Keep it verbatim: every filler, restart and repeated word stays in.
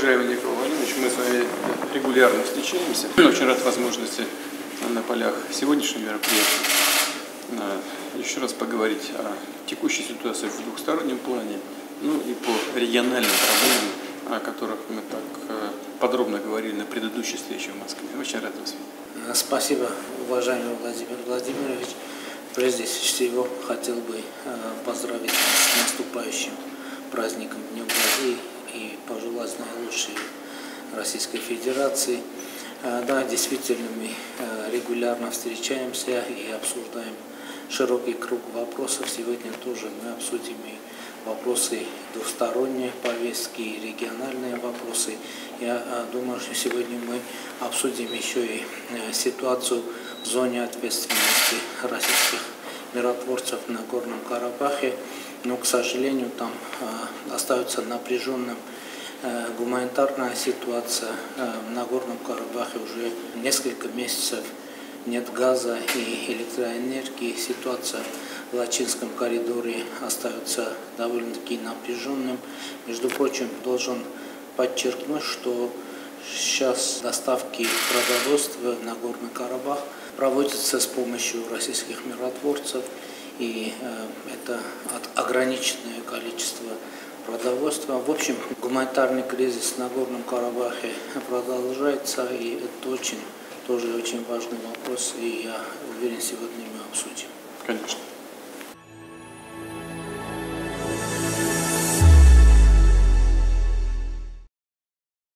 Уважаемый Николай Владимирович, мы с вами регулярно встречаемся. Очень рад возможности на полях сегодняшнего мероприятия еще раз поговорить о текущей ситуации в двухстороннем плане, ну и по региональным проблемам, о которых мы так подробно говорили на предыдущей встрече в Москве. Очень рад вас видеть. Спасибо, уважаемый Владимир Владимирович. Прежде всего, хотел бы поздравить с наступающим праздником Днем Владимира и пожелать наилучшей Российской Федерации. Да, действительно, мы регулярно встречаемся и обсуждаем широкий круг вопросов. Сегодня тоже мы обсудим и вопросы двусторонней повестки, и региональные вопросы. Я думаю, что сегодня мы обсудим еще и ситуацию в зоне ответственности российских миротворцев на Горном Карабахе. Но, к сожалению, там остается напряженным гуманитарная ситуация. На Горном Карабахе уже несколько месяцев нет газа и электроэнергии. Ситуация в Лачинском коридоре остается довольно-таки напряженным. Между прочим, должен подчеркнуть, что сейчас доставки продовольствия на Горный Карабах проводятся с помощью российских миротворцев. И э, это ограниченное количество продовольствия. В общем, гуманитарный кризис на Горном Карабахе продолжается, и это очень, тоже очень важный вопрос, и я уверен, сегодня мы обсудим. Конечно.